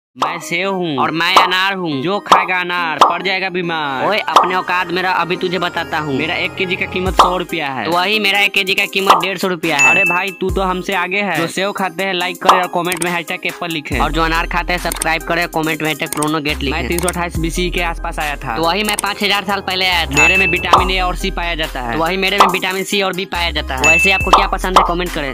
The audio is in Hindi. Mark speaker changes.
Speaker 1: मैं सेव हूँ और मैं अनार हूँ। जो खाएगा अनार पड़ जाएगा बीमार। ओए अपने औकात मेरा अभी तुझे बताता हूँ। मेरा 1 केजी का कीमत 100 रुपया है। तो वही मेरा 1 केजी का कीमत 150 रुपया है। अरे भाई तू तो हमसे आगे है। जो सेव खाते हैं लाइक करे और कमेंट में #एप्पल लिखे, और जो अनार खाते हैं सब्सक्राइब करे, कमेंट में #क्रोनोगेट लिखे। मैं 328 BC के आसपास आया था। तो वही मैं 5000 साल पहले आया था। मेरे में विटामिन A और C पाया जाता है। वही मेरे में विटामिन C और B पाया जाता है। वैसे आपको क्या पसंद है कमेंट करें।